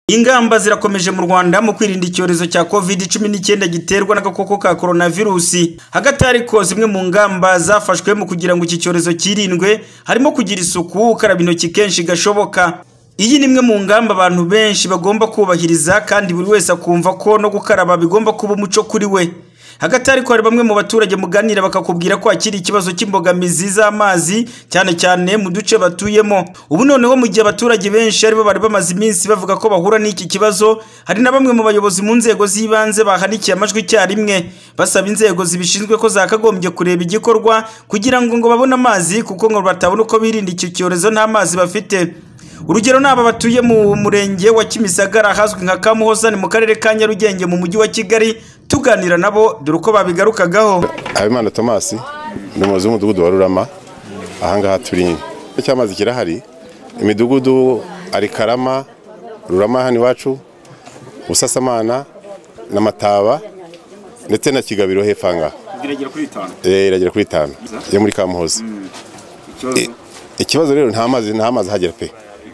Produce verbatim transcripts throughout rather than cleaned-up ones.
Ingamba zirakomeje mu Rwanda mu kwirinda icyorezo cya covid cumi n'icyenda giterwa n'agakoko ka coronavirus. Hagati ariko zimwe mu ngamba zafashwe mu kugira ngo iki cyorezo kirindwe harimo kugira isuku, ukaraba intoki kenshi gashoboka. Iyi ni imwe mu ngamba abantu benshi bagomba kubahiriza kandi buri wese akumva ko no gukaraba bigomba kuba umuco kuri we. Hagati ariko hari bamwe mu baturage muganira bakakubwira ko akiri ikibazo cy'imbogamizi z'amazi cyane cyane mu duce batuyemo. Ubu noneho mu gihe abaturage benshi aribo bari bamaze iminsi bavuga ko bahura n'iki kibazo, hari na bamwe mu bayobozi mu nzego z'ibanze bahanikiye amajwi cyarimwe basaba inzego zibishinzwe ko zakagombye kureba igikorwa kugira ngo ngo babone amazi kuko ngo batabona uko birinda iki cyorezo nta mazi bafite. Urugero naba batuye mu murenge wa Kimisagara hazwi nka Kamuhoza ni mu karere ka Nyarugenge mu mujyi wa Kigali, tuganira nabo dore uko babigarukagaho. Habimana Thomas ni umuyobozi w'umudugudu wa Rurama, ahangaha turi cy'amazi kirahari, imidugudu ari Karama, Rurama hano iwacu, Busasamana na Mataba ndetse na Kigabiro hepfanga iragera kuri itanu eh iragera kuri itanu yo muri Kamuhoza. Ikibazo rero nta mazi nta mazi hagera pe.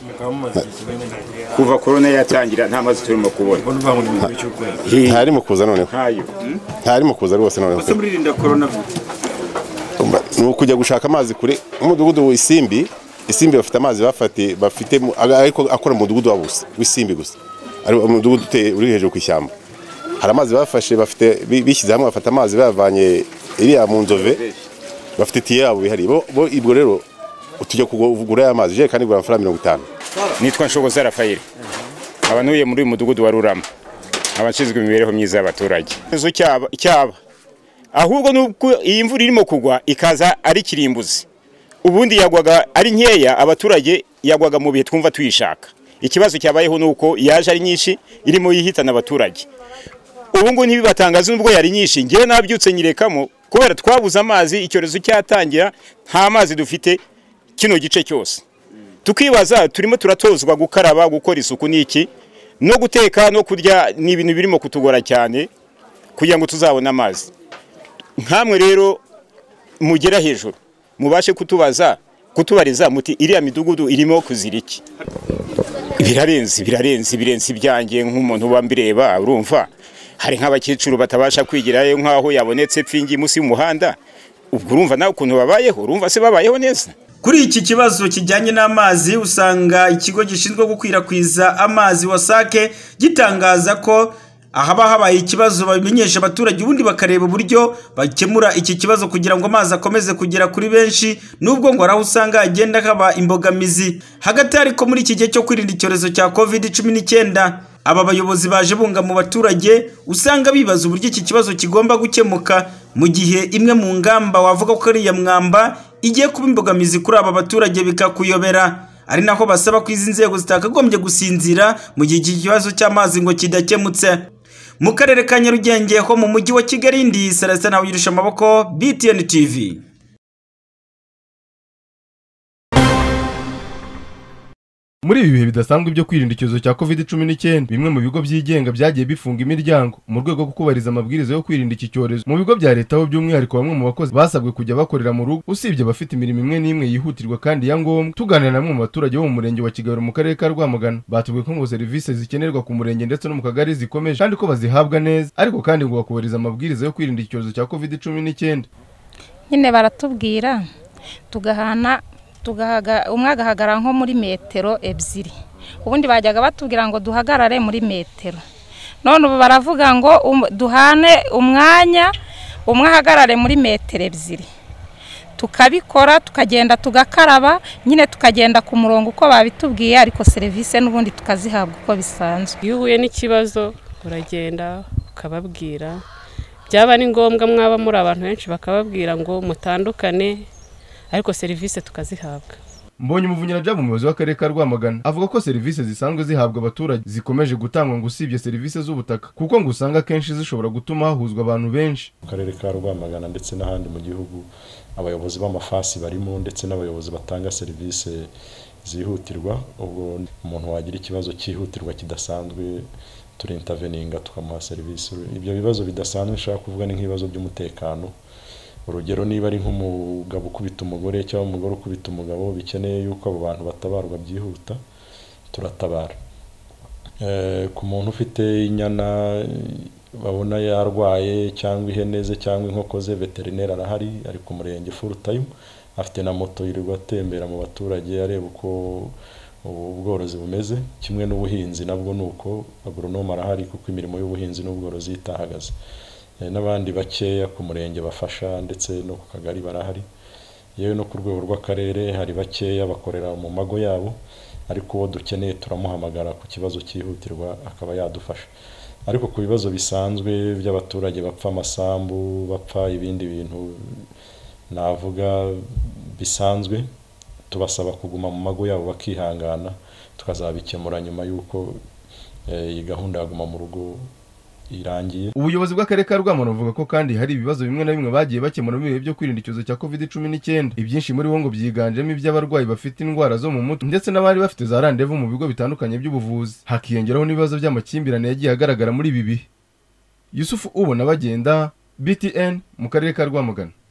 Kuva corona yatangira nta mazi turimo kubona. Ntari mu kuza noneho. Ntari mu kuza rwose noneho. Bose muririnda corona. Nuko kujya gushaka amazi kure umudugudu w'isimbi, isimbi bafite amazi bafate bafite ariko akora mu mudugudu wabuze w'isimbi gusa. Ari umudugudu uri hejuru ku ishyamba. Hari amazi bafashe bafite bishyize hamwe bafata amazi bavanye iriya mu Nzove. Bafite tiye yabo bihari. Bo ibwo rero utujya kugura amazi je kandi gura amafaranga mirongo itanu. Nitwa Nshogoza Rafael, abanuye muri uyu mudugudu wa Rurama, abashinzwe imibereho myiza y'abaturage. Izo cyaba cyaba ahubwo nuko iyi mvura irimo kugwa ikaza ari kirimbuzi, ubundi yagwaga ari nkeya, abaturage yagwaga mu bihe twumva tuyishaka. Ikibazo cyabayeho nuko yaje ari nyinshi irimo yihitana abaturage. Ubu ngo ntibibatangaza nubwo yari nyinshi, ngiye nabyutse nyirekamo kubera twabuze amazi, icyorezo cyatangira nta mazi dufite kino gice cyose. Tukibaza turimo turatozwa gukaraba, gukora isuku niki no guteka no kurya, ni ibintu birimo kutugora cyane kugira ngo tuzabone amazi. Nkamwe rero mugera hejuru mubashe kutubaza kutubariza muti iriya midugudu irimo kuziriki. Birarenze birarenze birenze ibyanjye nk'umuntu wambireba, urumva hari nk'abakecuru batabasha kwigirayo nkaho yabonetse pfingi musi y'umuhanda. Ubwo urumva nawe ukuntu babayeho, urumva se babayeho neza. Kuri iki kibazo kijyanye n'amazi usanga ikigo gishinzwe gukwirakwiza amazi wasake gitangaza ko ahaba habaye ikibazo babimenyesha abaturage ubundi bakareba uburyo bakemura iki kibazo kugira ngo amazi akomeze kugera kuri benshi, nubwo ngo araho usanga agenda haba imbogamizi. Hagati ariko muri iki gihe cyo kwirinda icyorezo cya covid cumi n'icyenda aba bayobozi baje bunga mu baturage usanga bibaza uburyo iki kibazo kigomba gukemuka, mu gihe imwe mu ngamba wavuga ko ari ya mwamba igiye kuba imbogamizi kuri aba baturage bikakuyobera. Ari naho basaba ko izi nzego zitakagombye gusinzira mu gihe iki kibazo cy'amazi ngo kidakemutse. Mu karere ka Nyarugenge ho mu mujyi wa Kigali, ndi Celestin Ntawuyirusha amaboko, B T N T V. Muri ibi bihe bidasanzwe byo kwirinda icyorezo cya covid cumi n'icyenda, bimwe mu bigo byigenga byagiye bifunga imiryango mu rwego rwo kubariza amabwiriza yo kwirinda iki cyorezo. Mu bigo bya leta ho by'umwihariko bamwe mu bakozi basabwe kujya bakorera mu rugo usibye bafite imirimo imwe n'imwe yihutirwa kandi ya ngombwa. Tuganira na bamwe mu baturage bo mu murenge wa Kigabiro mu karere ka Rwamagana, batubwiye ko ngo serivisi zikenerwa ku murenge ndetse no mu kagari zikomeje kandi ko bazihabwa neza, ariko kandi ngo bakubariza amabwiriza yo kwirinda icyorezo cya covid cumi n'icyenda. Nyine baratubwira tugahana tugahaga umwe agahagara nko muri metero ebyiri, ubundi bajyaga batubwira ngo duhagarare muri metero. None ubu baravuga ngo um, duhane umwanya umwe ahagarare muri metero ebyiri, tukabikora tukagenda tugakaraba, nyine tukagenda ku murongo uko babitubwiye, ariko serivisi n'ubundi tukazihabwa uko bisanzwe. Iyo uhuye n'ikibazo uragenda ukababwira, byaba ni ngombwa mwaba muri abantu benshi bakababwira ngo mutandukane, ariko serivisi tukazihabwa. Mbonye umuvunyira bya umuyobozi w'akarere ka Rwamagana avuga ko serivisi zisanzwe zihabwa abaturage zikomeje gutangwa ngo usibye serivisi z'ubutaka kuko ngo usanga kenshi zishobora gutuma hahuzwa abantu benshi. Akarere ka Rwamagana ndetse n'ahandi mu gihugu abayobozi b'amafasi barimo ndetse n'abayobozi batanga serivisi zihutirwa. Ubwo umuntu wagira ikibazo cyihutirwa kidasanzwe turi interveninga tukamuha serivisi. Ibyo bibazo bidasanzwe nshaka kuvuga ni nk'ibibazo by'umutekano. Urugero niba ari nk'umugabo ukubita umugore cyangwa umugore ukubita umugabo bikeneye yuko abo bantu batabarwa byihuta, turatabara. ku muntu ufite inyana babona yarwaye cyangwa ihene ze cyangwa inkoko ze, veterineri arahari ari ku murenge full time, afite na moto yirirwa atembera mu baturage areba uko ubworozi bumeze, kimwe n'ubuhinzi nabwo nuko agronome arahari kuko imirimo y'ubuhinzi n'ubworozi itahagaze. N'abandi bakeya ku murenge bafasha ndetse no ku kagari barahari, yewe no ku rwego rw'akarere hari bakeya bakorera mu mago yabo, ariko uwo dukeneye turamuhamagara ku kibazo cyihutirwa akaba yadufasha. Ariko ku bibazo bisanzwe by'abaturage bapfa amasambu, bapfa ibindi bintu navuga bisanzwe, tubasaba kuguma mu mago yabo bakihangana, tukazabikemura nyuma y'uko iyi gahunda yaguma mu rugo irangiye. Ubuyobozi bw'akarere ka Rwanda buvuga ko kandi hari ibibazo bimwe na bimwe bagiye bakemura mu bihe byo kwirinda icyorezo cya covid cumi n'icyenda. Ibyinshi muri bo ngo byiganjemo iby'abarwayi bafite indwara zo mu mutwe ndetse n'abari bafite za randevu mu bigo bitandukanye by'ubuvuzi, hakiyongeraho n'ibibazo by'amakimbirane yagiye agaragara muri ibi bihe. Yusufu ubona bagenda B T N mu karere ka Rwamagana.